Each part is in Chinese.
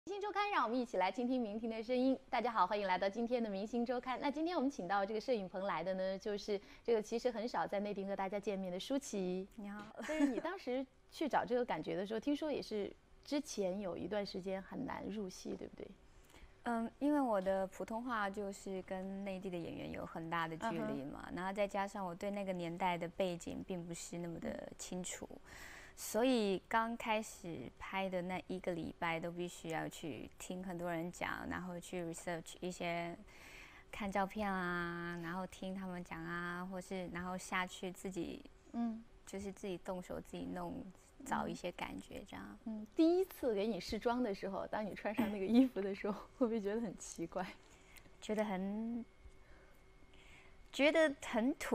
明星周刊，让我们一起来倾听明星的声音。大家好，欢迎来到今天的明星周刊。那今天我们请到这个摄影棚来的呢，就是这个其实很少在内地和大家见面的舒淇。 你好， 但是你当时去找这个感觉的时候，听说也是之前有一段时间很难入戏，对不对？ 因为我的普通话就是跟内地的演员有很大的距离嘛，然后再加上我对那个年代的背景并不是那么的清楚，所以刚开始拍的那1个礼拜都必须要去听很多人讲，然后去 research 一些，看照片啊，然后听他们讲啊，或是然后下去自己，就是自己动手自己弄。找一些感觉，这样。 第一次给你试妆的时候，当你穿上那个衣服的时候，会不会觉得很奇怪？ 觉得很土。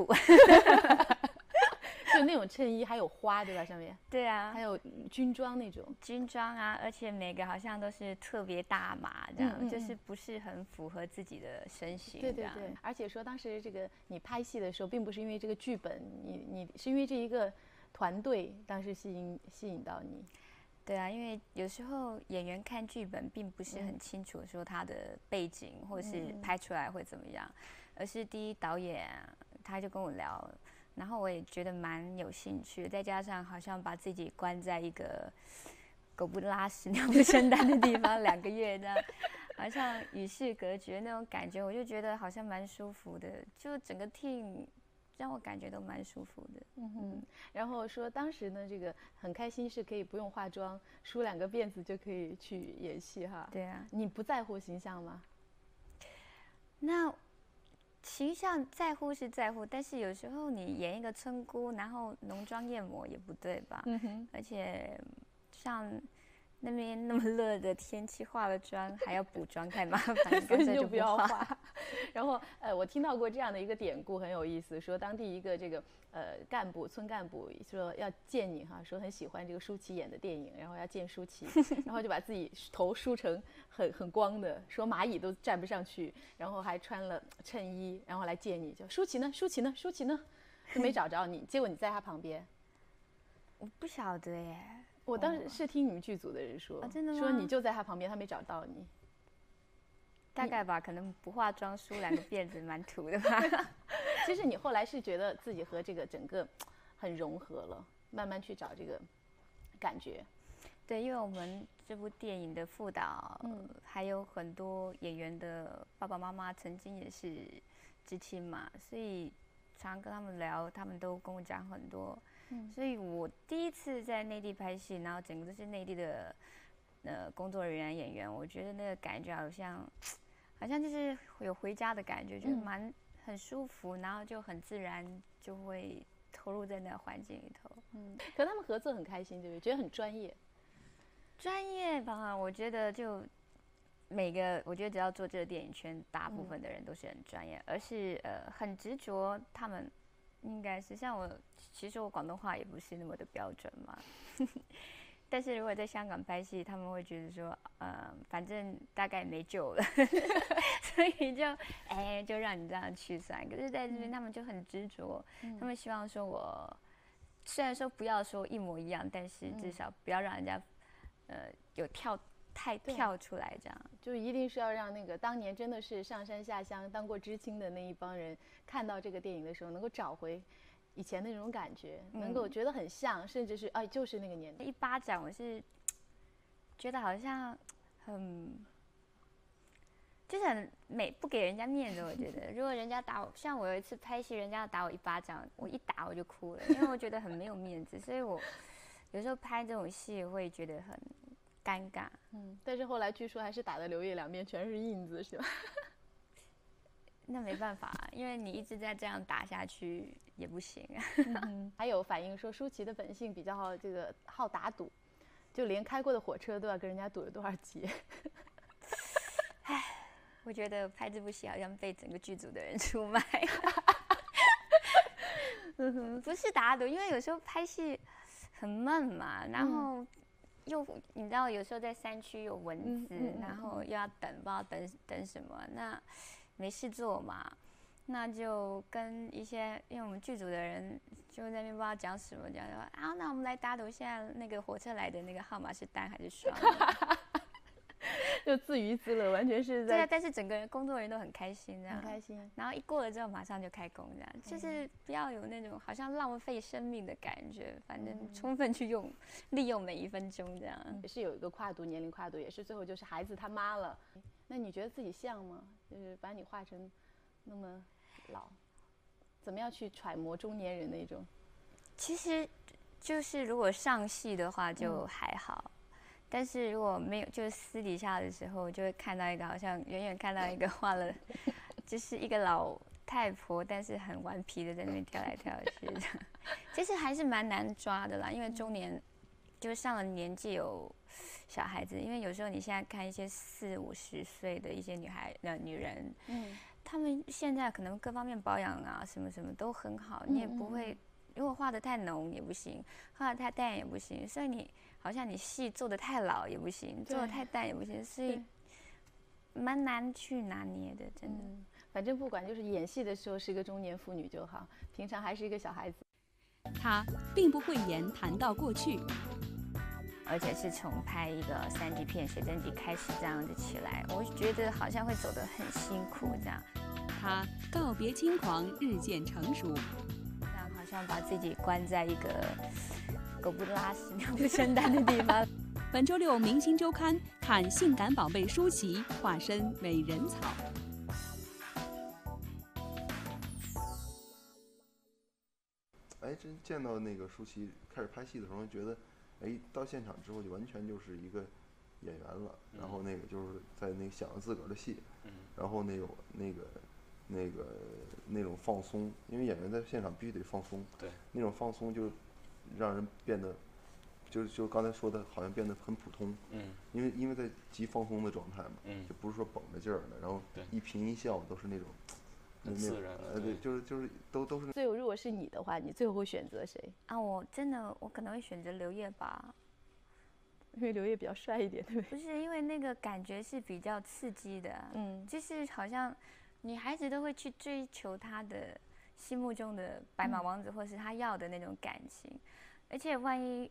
就那种衬衣还有花，对吧？上面。 对啊。 还有军装那种。 军装啊，而且每个好像都是特别大码，这样，就是不是很符合自己的身形。 对对对。而且说当时这个你拍戏的时候，并不是因为这个剧本，你是因为这一个。团队当时吸引到你。 对啊，因为有时候演员看剧本并不是很清楚说他的背景或是拍出来会怎么样，而是第一导演他就跟我聊，然后我也觉得蛮有兴趣，再加上好像把自己关在一个狗不拉屎尿不生蛋的地方2个月，这样好像与世隔绝那种感觉，我就觉得好像蛮舒服的，就整个 team。让我感觉都蛮舒服的。 然后说当时呢，这个很开心是可以不用化妆，梳2个辫子就可以去演戏哈。 对啊。 你不在乎形象吗？ 那形象在乎是在乎，但是有时候你演一个村姑，然后浓妆艳抹也不对吧？而且像那边那么热的天气，化了妆还要补妆，太麻烦，干脆就不要化。 然后我听到过这样的一个典故，很有意思，说当地一个这个村干部说要见你哈，说很喜欢这个舒淇演的电影，然后要见舒淇，然后就把自己头梳成很光的，说蚂蚁都站不上去，然后还穿了衬衣，然后来见你，就舒淇呢，舒淇呢，舒淇呢，都没找着你，结果你在他旁边。 我不晓得耶。 我当时是听你们剧组的人说， 真的吗？ 说你就在他旁边，他没找到你。 大概吧，可能不化妆梳2个辫子蛮土的吧。 其实你后来是觉得自己和这个整个很融合了，慢慢去找这个感觉。 对，因为我们这部电影的副导，还有很多演员的爸爸妈妈曾经也是知青嘛，所以常跟他们聊，他们都跟我讲很多。所以我第一次在内地拍戏，然后整个都是内地的工作人员演员，我觉得那个感觉好像就是有回家的感觉，就是很舒服，然后就很自然就会投入在那个环境里头。 可他们合作很开心，对不对？觉得很专业。 专业吧，我觉得就我觉得只要做这个电影圈，大部分的人都是很专业，而是很执着。他们应该是像我，其实我广东话也不是那么的标准嘛。但是如果在香港拍戏，他们会觉得说，反正大概没救了，所以就让你这样去算。可是在这边，他们就很执着，他们希望说我虽然说不要说一模一样，但是至少不要让人家有太跳出来，这样就一定是要让那个当年真的是上山下乡当过知青的那一帮人看到这个电影的时候，能够找回以前的那种感觉，能够觉得很像，甚至是就是那个年代。 一巴掌，我是觉得好像就是很不给人家面子。我觉得如果人家打我，像我有一次拍戏，人家打我1巴掌，我一打我就哭了，因为我觉得很没有面子，所以我有时候拍这种戏会觉得很尴尬。 但是后来据说还是打得流液2面全是印子，是吧？ 那没办法，因为你一直在这样打下去也不行。 还有反映说舒淇的本性比较好打赌，就连开过的火车都要跟人家赌了多少节。 我觉得拍这部戏好像被整个剧组的人出卖。不是打赌，因为有时候拍戏很闷嘛，然后又你知道有时候在山区有蚊子，然后又要等，不知道等什么，那没事做嘛，那就跟一些因为我们剧组的人就在那边不知道讲什么，讲说那我们来打赌，现在那个火车来的那个号码是单还是双？ 就自娱自乐，完全是对啊， 在但是整个工作人员都很开心这样， 很开心。 然后一过了之后马上就开工这样，就是不要有那种好像浪费生命的感觉，反正充分去利用每一分钟这样。 也是有一个跨度，年龄跨度，也是最后就是孩子他妈了。那你觉得自己像吗？就是把你画成那么老，怎么样去揣摩中年人那种？ 其实就是如果上戏的话就还好。但是如果没有，就是私底下的时候，就会看到一个好像远远看到一个画了，就是一个老太婆，但是很顽皮的在那边跳来跳去的。其实还是蛮难抓的啦，因为中年就是上了年纪有小孩子，因为有时候你现在看一些40、50岁的一些女人，她们现在可能各方面保养啊什么什么都很好，你也不会。如果画得太浓也不行，画得太淡也不行，所以你好像你戏做得太老也不行，做得太淡也不行，所以蛮难去拿捏的，真的。 反正不管就是演戏的时候是个中年妇女就好，平常还是一个小孩子。 她并不讳言谈到过去， 而且是从拍一个3D 片写真集开始这样子起来，我觉得好像会走得很辛苦这样。 她告别轻狂，日渐成熟。 好像把自己关在一个狗不拉屎、鸟不生蛋的地方。 本周六《明星周刊》看性感宝贝舒淇化身美人草。 真见到那个舒淇开始拍戏的时候，觉得，到现场之后就完全就是一个演员了。然后那个就是在那个想着自个儿的戏，然后那种放松，因为演员在现场必须得放松， 对， 那种放松就让人变得，就刚才说的，好像变得很普通，因为在极放松的状态嘛，就不是说绷着劲儿的，然后一颦一笑都是那种很自然， 对，就是都是。 最后如果是你的话，你最后会选择谁啊？我可能会选择刘烨吧， 因为刘烨比较帅一点，对不对？ 不是，因为那个感觉是比较刺激的，就是好像。女孩子都会去追求她的心目中的白马王子，或是她要的那种感情，而且万一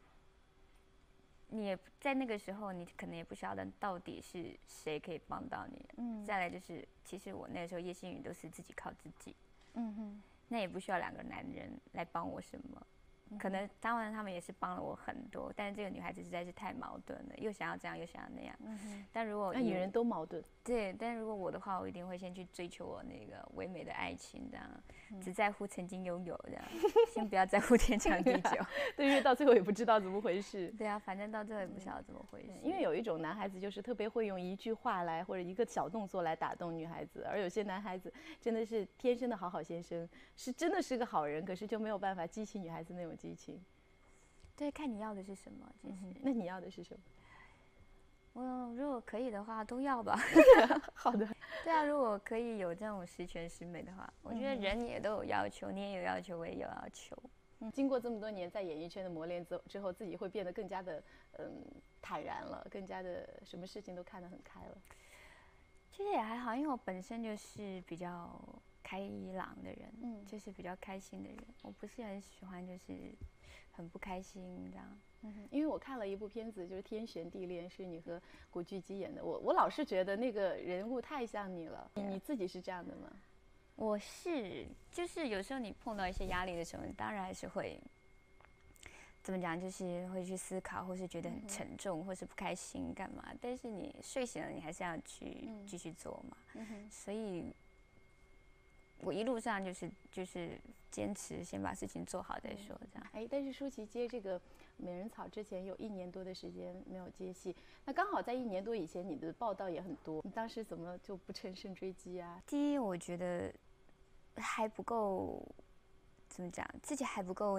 你也在那个时候，你可能也不晓得到底是谁可以帮到你。再来就是，其实我那个时候叶星宇都是自己靠自己，那也不需要2个男人来帮我什么。可能当然他们也是帮了我很多，但是这个女孩子实在是太矛盾了，又想要这样又想要那样。但如果女人都矛盾， 对，但如果我的话，我一定会先去追求我那个唯美的爱情，这样只在乎曾经拥有，这样先不要在乎天长地久。 对，因为到最后也不知道怎么回事。 对啊，反正到最后也不晓得怎么回事。 因为有一种男孩子就是特别会用一句话来或者一个小动作来打动女孩子，而有些男孩子真的是天生的好先生，是真的是个好人，可是就没有办法激起女孩子那种激情。 对，看你要的是什么。其实， 那你要的是什么？ 如果可以的话，都要吧。 好的。 对啊，如果可以有这种十全十美的话，我觉得人也都有要求，你也有要求，我也有要求。 经过这么多年在演艺圈的磨练之后，自己会变得更加的坦然了，更加的什么事情都看得很开了。 其实也还好，因为我本身就是比较开朗的人，就是比较开心的人，我不是很喜欢就是很不开心这样。 因为我看了一部片子，就是《天旋地恋》，是你和古巨基演的。我老是觉得那个人物太像你了。你自己是这样的吗？ 我是，就是有时候你碰到一些压力的时候，你当然还是会怎么讲，就是会去思考，或是觉得很沉重，或是不开心干嘛。但是你睡醒了，你还是要去继续做嘛。所以我一路上就是坚持先把事情做好再说，这样。 但是舒淇接这个美人草之前有1年多的时间没有接戏，那刚好在1年多以前你的报道也很多，你当时怎么就不乘胜追击啊？ 第一，我觉得还不够，怎么讲，自己还不够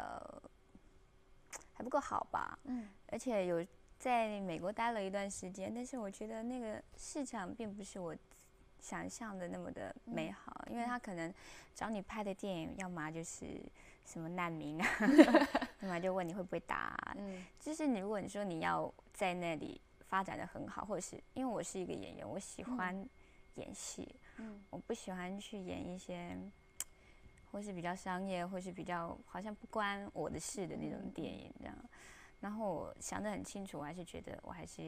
还不够好吧。而且有在美国待了一段时间，但是我觉得那个市场并不是我想象的那么的美好，因为他可能找你拍的电影，要么就是什么难民啊，要么就问你会不会打啊。就是如果你说你要在那里发展的很好，或者是因为我是一个演员，我喜欢演戏，我不喜欢去演一些或是比较商业，或是比较好像不关我的事的那种电影这样。然后我想得很清楚，我还是觉得我还是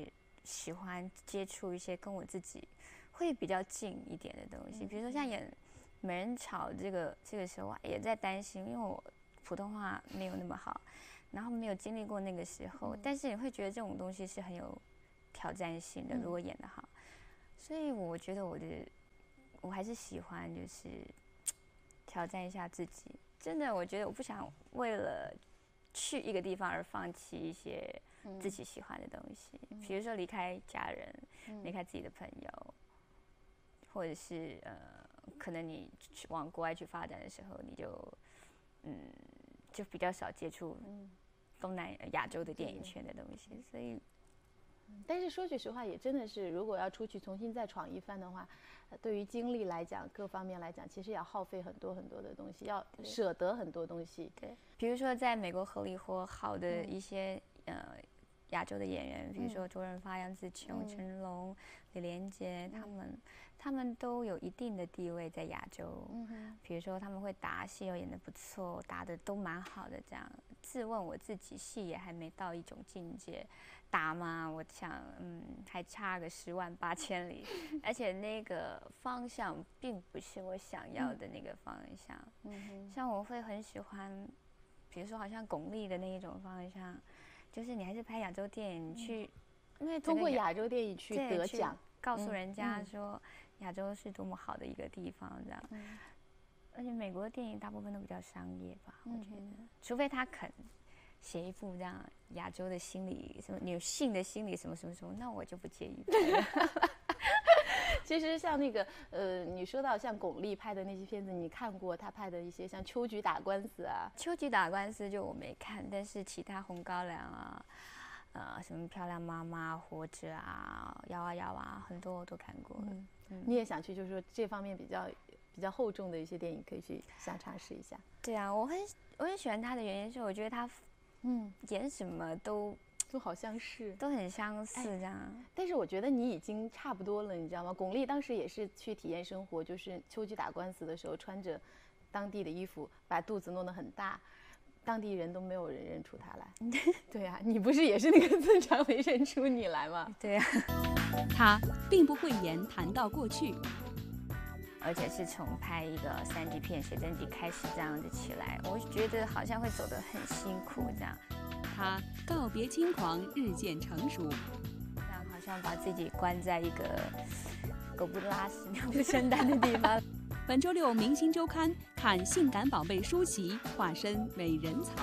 喜欢接触一些跟我自己会比较近一点的东西，比如说像演美人草这个时候也在担心，因为我普通话没有那么好，然后没有经历过那个时候，但是你会觉得这种东西是很有挑战性的，如果演得好，所以我觉得我还是喜欢就是挑战一下自己。真的，我觉得我不想为了去一个地方而放弃一些自己喜欢的东西，比如说离开家人，离开自己的朋友，或者是可能你往国外去发展的时候，你就比较少接触东南亚洲的电影圈的东西，所以。 但是说句实话，也真的是，如果要出去重新再闯一番的话，对于精力来讲，各方面来讲，其实要耗费很多很多的东西，要舍得很多东西。 对，比如说在美国荷里活好的一些亚洲的演员，比如说周润发、杨紫琼、成龙、李连杰，他们都有一定的地位在亚洲。比如说他们会打戏，又演得不错，打得都蛮好的。这样，自问我自己戏也还没到一种境界。打嘛，我想，还差个108000里，而且那个方向并不是我想要的那个方向。像我会很喜欢，比如说好像巩俐的那一种方向，就是你还是拍亚洲电影去，因为通过亚洲电影去得奖， 告诉人家说亚洲是多么好的一个地方，这样。而且美国的电影大部分都比较商业吧，我觉得，除非他肯。写一部这样亚洲的心理什么女性的心理什么什么什么，那我就不介意拍。 其实像那个你说到像巩俐拍的那些片子，你看过她拍的一些像《秋菊打官司》啊？ 《秋菊打官司》就我没看，但是其他《红高粱》啊，什么《漂亮妈妈》、《活着》啊，《摇啊摇啊》，很多我都看过了。 你也想去，就是说这方面比较厚重的一些电影，可以去想尝试一下。 对啊，我很喜欢她的原因是，我觉得她。演什么都好相似， 都很相似这样。 但是我觉得你已经差不多了，你知道吗？巩俐当时也是去体验生活，就是秋菊打官司的时候，穿着当地的衣服，把肚子弄得很大，当地人都没有人认出她来。对啊，你不是也是那个自长没认出你来吗？ 对啊。 她并不讳言谈到过去。 而且是从拍一个3D 片写真集开始这样子起来，我觉得好像会走得很辛苦这样。 他告别轻狂，日渐成熟， 这样好像把自己关在一个狗不拉屎尿不生蛋的地方。 本周六《明星周刊》看性感宝贝舒淇化身美人草。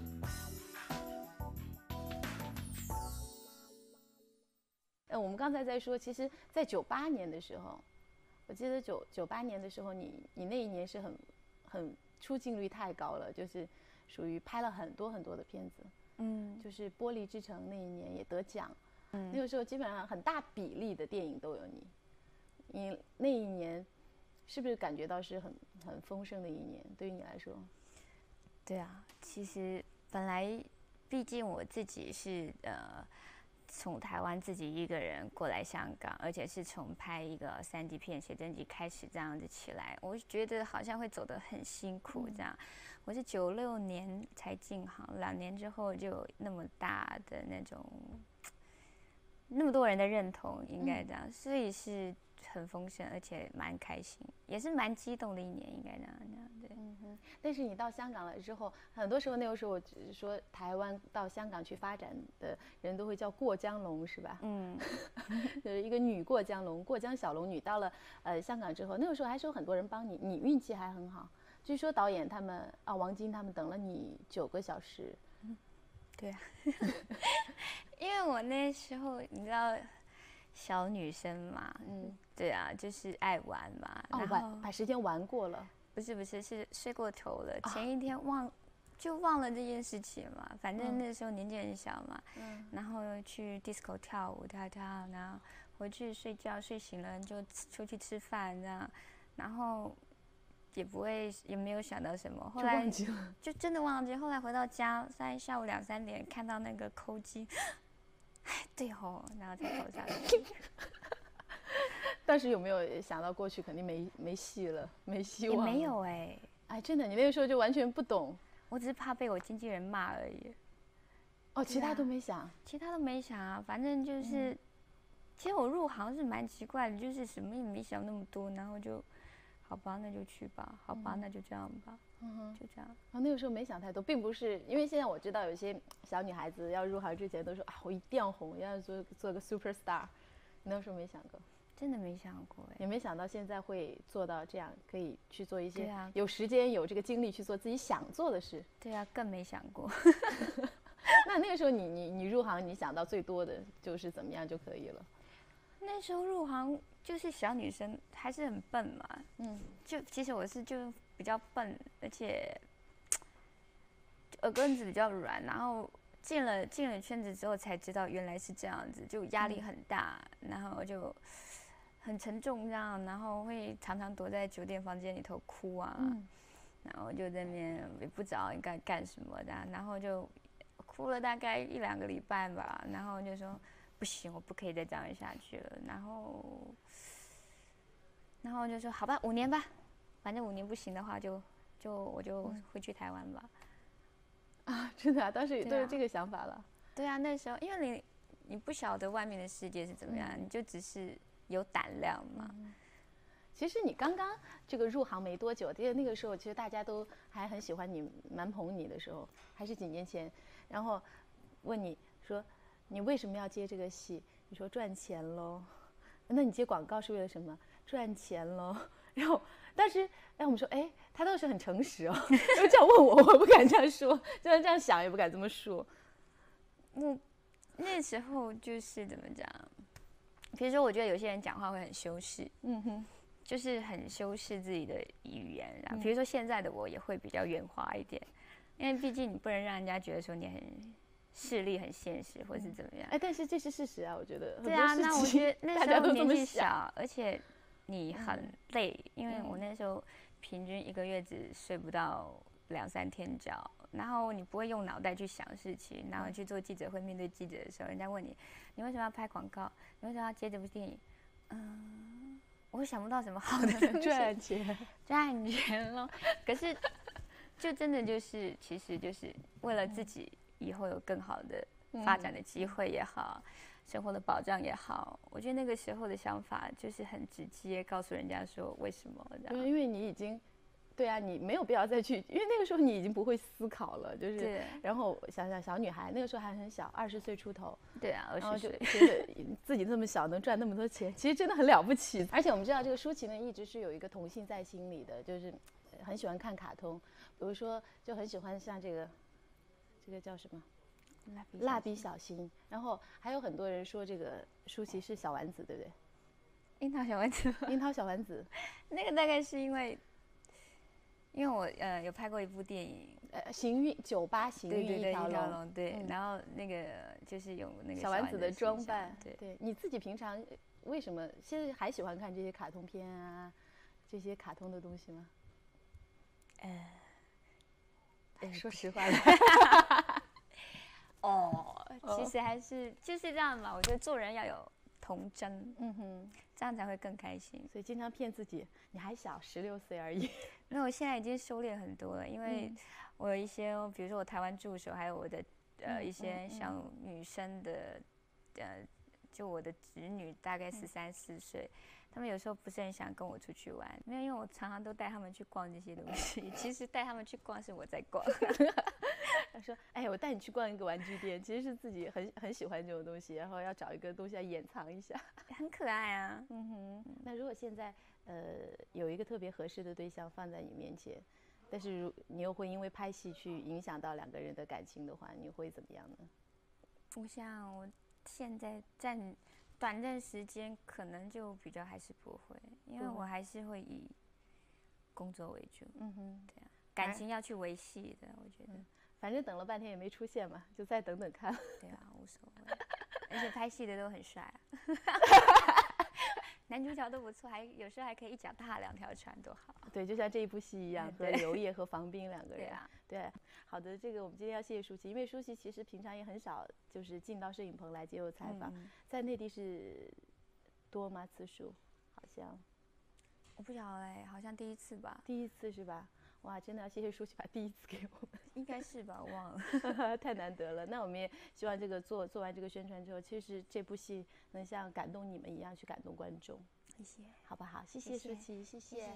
我们刚才在说，其实，在98年的时候。我记得98年的时候，你那一年是很出镜率太高了，就是属于拍了很多很多的片子，就是《玻璃之城》那一年也得奖，那个时候基本上很大比例的电影都有你。你那一年是不是感觉到是很丰盛的一年？对于你来说？ 对啊，其实本来毕竟我自己是从台湾自己一个人过来香港，而且是从拍一个3D 片写真集开始这样子起来，我觉得好像会走得很辛苦这样。我是96年才进行，2年之后就有那么大的那么多人的认同，应该这样，所以是很丰盛，而且蛮开心，也是蛮激动的一年，应该这样对。 但是你到香港来之后，很多时候那个时候我只是说台湾到香港去发展的人都会叫过江龙，是吧？就是一个女过江龙，过江小龙女。到了香港之后，那个时候还是有很多人帮你，你运气还很好。据说导演他们王晶他们等了你9个小时。 对啊，因为我那时候你知道小女生嘛，对啊，就是爱玩嘛，然后把时间玩过了。 不是是睡过头了，前一天忘了这件事情嘛，反正那时候年纪很小嘛，然后去 disco 跳舞跳，然后回去睡觉，睡醒了就出去吃饭这样，然后也没有想到什么，后来就真的忘记，后来回到家在下午2、3点看到那个扣机，哎对吼，然后才投下去。 当时有没有想到过去肯定没戏了，没希望了？ 也没有哎，真的，你那个时候就完全不懂。 我只是怕被我经纪人骂而已。 其他都没想。 其他都没想啊，反正就是其实我入行是蛮奇怪的，就是什么也没想那么多，然后就，好吧，那就去吧，好吧，那就这样吧，就这样。 然后那个时候没想太多，并不是因为现在我知道有些小女孩子要入行之前都说啊，我一定要红，要做个 super star， 你那时候没想过？ 真的没想过也没想到现在会做到这样，可以去做一些有时间有这个精力去做自己想做的事。 对啊，更没想过。 那个时候你入行，你想到最多的就是怎么样就可以了？ 那时候入行就是小女生，还是很笨嘛。就其实我是就比较笨，而且耳根子比较软，然后进了圈子之后才知道原来是这样子，就压力很大，然后就很沉重这样，然后会常常躲在酒店房间里头哭啊，然后就在那边也不知道应该干什么的，然后就哭了大概1、2个礼拜吧，然后就说不行，我不可以再这样下去了，然后就说好吧，5年吧，反正5年不行的话我就回去台湾吧。 啊，真的啊，当时都是这个想法了。 对啊，那时候因为你不晓得外面的世界是怎么样，你就只是有胆量嘛。 其实你刚刚这个入行没多久，因为那个时候其实大家都还很喜欢你，蛮捧你的时候，还是几年前。然后问你说你为什么要接这个戏？你说赚钱喽。那你接广告是为了什么？赚钱喽。然后当时我们说，哎，他倒是很诚实哦。就这样问我不敢这样说，就算这样想也不敢这么说。 我那时候就是怎么讲？比如说，我觉得有些人讲话会很修饰，就是很修饰自己的语言。然后比如说现在的我也会比较圆滑一点，因为毕竟你不能让人家觉得说你很势利、很现实，或是怎么样。 哎，但是这是事实啊，我觉得。 对啊，那我觉得那时候年纪小，而且你很累，因为我那时候平均1个月只睡不到2、3天觉，然后你不会用脑袋去想事情，然后去做记者会，面对记者的时候，人家问你，你为什么要拍广告？你为什么要接这部电影？我想不到什么好的赚钱咯。可是，就真的就是，其实就是为了自己以后有更好的发展的机会也好，生活的保障也好，我觉得那个时候的想法就是很直接，告诉人家说为什么这样。 因为你已经。对啊，你没有必要再去，因为那个时候你已经不会思考了，就是。然后想想小女孩，那个时候还很小，20岁出头。 对啊，20岁。 觉得自己那么小能赚那么多钱，其实真的很了不起。而且我们知道，这个舒淇呢一直是有一个童性在心里的，就是很喜欢看卡通，比如说就很喜欢像这个叫什么？蜡笔小新。然后还有很多人说这个舒淇是小丸子，对不对？ 樱桃小丸子。 樱桃小丸子。 那个大概是因为我有拍过一部电影， 酒吧行运一条龙， 对，然后那个就是有那个小丸子的装扮， 对， 你自己平常为什么现在还喜欢看这些卡通片啊，这些卡通的东西吗？说实话了。 其实还是就是这样嘛，我觉得做人要有童真，这样才会更开心。 所以经常骗自己，你还小，16岁而已。 那我现在已经收敛很多了，因为我有一些，比如说我台湾助手，还有我的一些小女生的就我的侄女大概13、14岁，他们有时候不是很想跟我出去玩，没有，因为我常常都带他们去逛这些东西。其实带他们去逛是我在逛。 他说：“哎，我带你去逛一个玩具店，其实是自己很喜欢这种东西，然后要找一个东西来掩藏一下， 很可爱啊。” 那如果现在有一个特别合适的对象放在你面前，但是你又会因为拍戏去影响到2个人的感情的话，你会怎么样呢？ 我想我现在短暂时间可能就比较还是不会，因为我还是会以工作为主。对啊，感情要去维系的，我觉得。 反正等了半天也没出现嘛，就再等等看。 对啊，无所谓。而且拍戏的都很帅男主角都不错，有时候还可以一脚踏2条船，多好。 对，就像这一部戏一样，和刘烨和房斌2个人。 对啊， 对。好的，这个我们今天要谢谢舒淇，因为舒淇其实平常也很少就是进到摄影棚来接受采访，在内地是多吗？次数好像我不晓得好像第一次吧。 第一次是吧？ 哇，真的要谢谢舒淇把第一次给我们。 应该是吧，我忘了。 太难得了。那我们也希望这个做完这个宣传之后，其实这部戏能像感动你们一样去感动观众， 谢谢， 好不好？谢谢舒淇，谢谢。